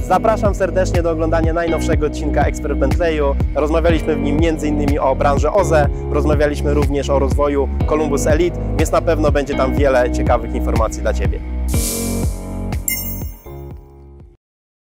Zapraszam serdecznie do oglądania najnowszego odcinka Ekspert Bentleyu. Rozmawialiśmy w nim m.in. o branży OZE, rozmawialiśmy również o rozwoju Columbus Elite, więc na pewno będzie tam wiele ciekawych informacji dla Ciebie.